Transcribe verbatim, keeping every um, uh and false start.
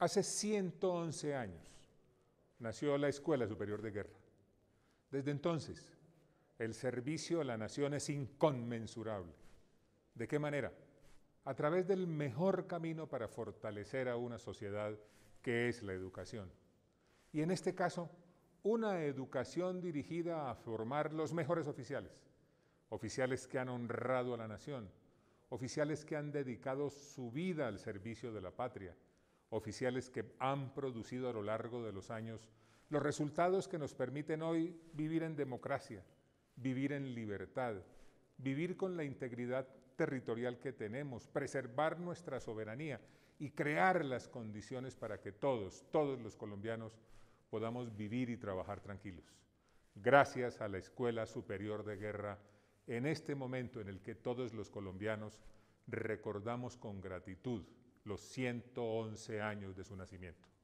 Hace ciento once años nació la Escuela Superior de Guerra. Desde entonces, el servicio a la nación es inconmensurable. ¿De qué manera? A través del mejor camino para fortalecer a una sociedad, que es la educación. Y en este caso, una educación dirigida a formar los mejores oficiales, oficiales que han honrado a la nación, oficiales que han dedicado su vida al servicio de la patria, oficiales que han producido a lo largo de los años los resultados que nos permiten hoy vivir en democracia, vivir en libertad, vivir con la integridad territorial que tenemos, preservar nuestra soberanía y crear las condiciones para que todos, todos los colombianos podamos vivir y trabajar tranquilos. Gracias a la Escuela Superior de Guerra, en este momento en el que todos los colombianos recordamos con gratitud los ciento once años de su nacimiento.